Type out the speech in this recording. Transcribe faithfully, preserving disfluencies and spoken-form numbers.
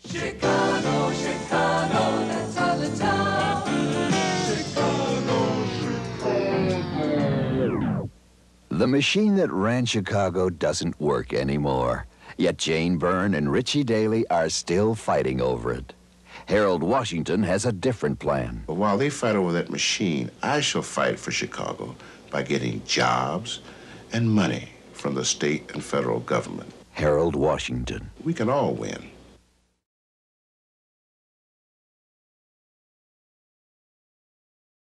Chicago, Chicago, that's our little town. Chicago, Chicago. The machine that ran Chicago doesn't work anymore. Yet Jane Byrne and Richie Daley are still fighting over it. Harold Washington has a different plan. But while they fight over that machine, I shall fight for Chicago by getting jobs and money from the state and federal government. Harold Washington. We can all win.